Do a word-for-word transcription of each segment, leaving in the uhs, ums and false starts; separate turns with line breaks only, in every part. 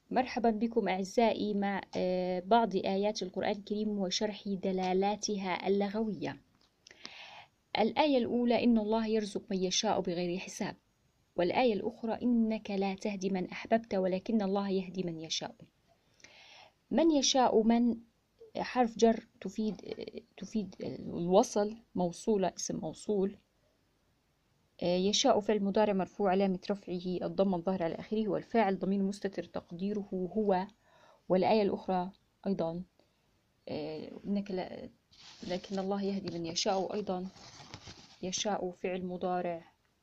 مرحبا بكم أعزائي مع آه، بعض آيات القرآن الكريم وشرح دلالاتها اللغوية. الآية الأولى: إن الله يرزق من يشاء بغير حساب. والآية الأخرى: إنك لا تهدي من أحببت ولكن الله يهدي من يشاء. من يشاء من حرف جر تفيد تفيد الوصل، موصولة اسم موصول. يشاء فعل مضارع مرفوع علامة رفعه الضمة الظاهرة على آخره، والفاعل ضمير مستتر تقديره هو. والآية الأخرى أيضا إنك لا لكن الله يهدي من يشاء، أيضا يشاء فعل مضارع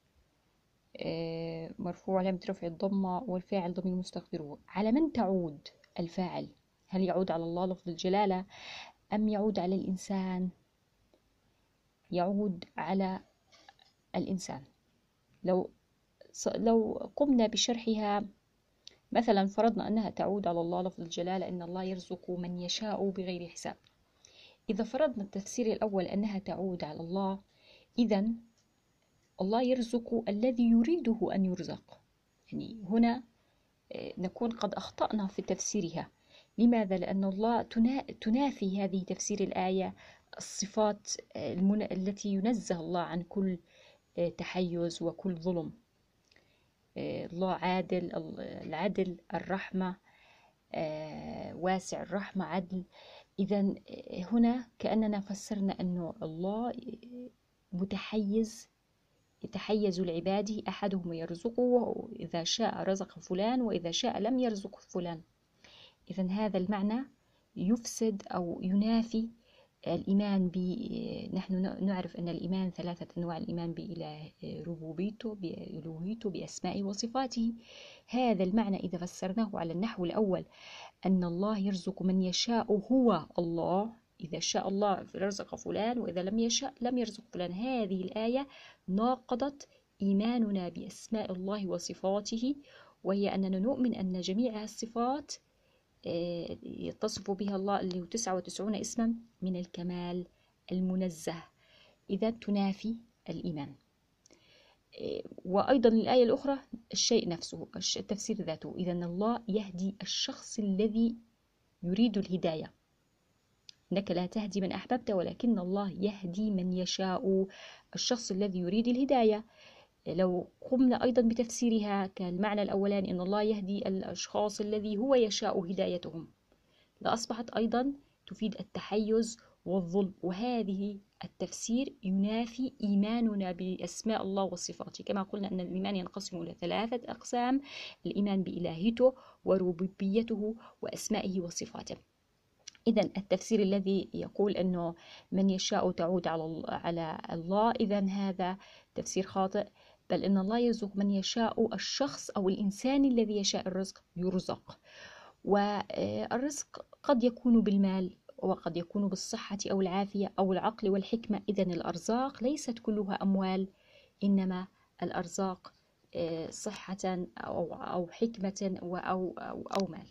مرفوع علامة رفع الضمة، والفاعل ضمير مستقدره. على من تعود الفاعل؟ هل يعود على الله لفظ الجلالة أم يعود على الإنسان؟ يعود على الإنسان. لو لو قمنا بشرحها، مثلا فرضنا أنها تعود على الله لفظ الجلالة إن الله يرزق من يشاء بغير حساب. إذا فرضنا التفسير الأول أنها تعود على الله، إذن الله يرزق الذي يريده أن يرزق. يعني هنا نكون قد أخطأنا في تفسيرها. لماذا؟ لأن الله تنافي هذه تفسير الآية الصفات التي ينزه الله عن كل تحيز وكل ظلم. الله عادل، العدل، الرحمة، واسع الرحمة، عدل. إذن هنا كأننا فسرنا أنه الله متحيز، يتحيز لعباده، أحدهم يرزقه إذا شاء رزق فلان وإذا شاء لم يرزق فلان. إذن هذا المعنى يفسد أو ينافي الإيمان ب نحن نعرف أن الإيمان ثلاثة أنواع: الإيمان بإله ربوبيته، بألوهيته، بأسمائه وصفاته. هذا المعنى إذا فسرناه على النحو الأول أن الله يرزق من يشاء هو الله، إذا شاء الله رزق فلان وإذا لم يشاء لم يرزق فلان، هذه الآية ناقضت إيماننا بأسماء الله وصفاته، وهي أننا نؤمن أن جميع الصفات يتصف بها الله اللي هو تسعة وتسعون اسما من الكمال المنزه، إذا تنافي الإيمان. وأيضا الآية الأخرى الشيء نفسه، التفسير ذاته. إذن الله يهدي الشخص الذي يريد الهداية. إنك لا تهدي من أحببت ولكن الله يهدي من يشاء، الشخص الذي يريد الهداية. لو قمنا أيضا بتفسيرها كالمعنى الأولاني أن الله يهدي الأشخاص الذي هو يشاء هدايتهم، لأصبحت أيضا تفيد التحيز والظلم، وهذه التفسير ينافي إيماننا بأسماء الله وصفاته. كما قلنا أن الإيمان ينقسم إلى ثلاثة أقسام: الإيمان بإلهيته وربوبيته وأسمائه وصفاته. إذن التفسير الذي يقول أنه من يشاء تعود على الله، إذن هذا تفسير خاطئ، بل إن الله يرزق من يشاء، الشخص أو الإنسان الذي يشاء الرزق يرزق. والرزق قد يكون بالمال وقد يكون بالصحة أو العافية أو العقل والحكمة. إذن الأرزاق ليست كلها أموال، إنما الأرزاق صحة أو أو حكمة أو أو أو مال.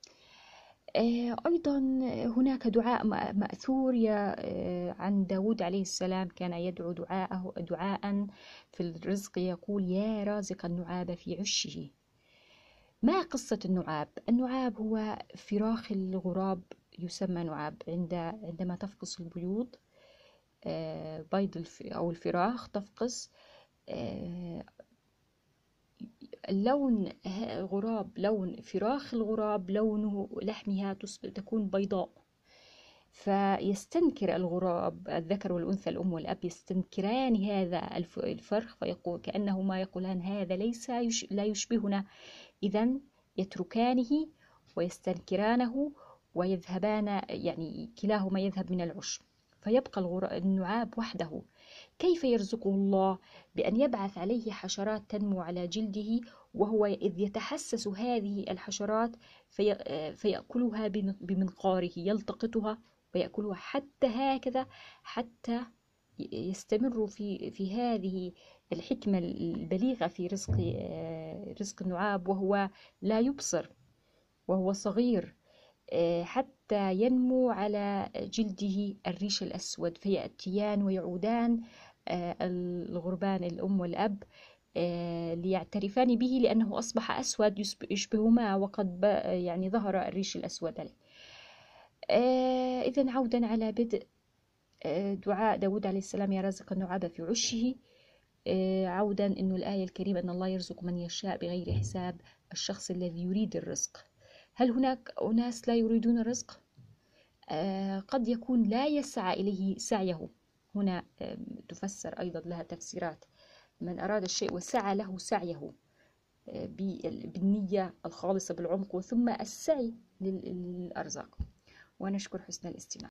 أيضا هناك دعاء مأثور عن داود عليه السلام، كان يدعو دعاءه دعاء في الرزق، يقول: يا رازق النعاب في عشه. ما قصة النعاب؟ النعاب هو فراخ الغراب، يسمى نعاب عند عندما تفقس البيوض، بيض أو الفراخ تفقس. اللون غراب، لون فراخ الغراب لونه لحمها تكون بيضاء، فيستنكر الغراب الذكر والأنثى الأم والأب يستنكران هذا الفرخ، فيقول كأنهما يقولان هذا ليس يش لا يشبهنا، إذن يتركانه ويستنكرانه ويذهبان، يعني كلاهما يذهب من العش، فيبقى النعاب وحده. كيف يرزقه الله؟ بأن يبعث عليه حشرات تنمو على جلده، وهو إذ يتحسس هذه الحشرات في فيأكلها بمنقاره، يلتقطها ويأكلها حتى هكذا، حتى يستمر في في هذه الحكمة البليغة في رزق رزق النعاب، وهو لا يبصر وهو صغير، حتى ينمو على جلده الريش الأسود، فيأتيان ويعودان الغربان الأم والأب ليعترفان به لأنه أصبح أسود يشبههما وقد يعني ظهر الريش الأسود عليه. إذن عودا على بدء دعاء داود عليه السلام: يا رازق النعاب في عشه. عودا أنه الآية الكريمة أن الله يرزق من يشاء بغير حساب، الشخص الذي يريد الرزق. هل هناك أناس لا يريدون الرزق؟ قد يكون لا يسعى إليه سعيه. هنا تفسر أيضا لها تفسيرات: من أراد الشيء وسعى له سعيه بالنية الخالصة بالعمق، ثم السعي للأرزاق. ونشكر حسن الاستماع.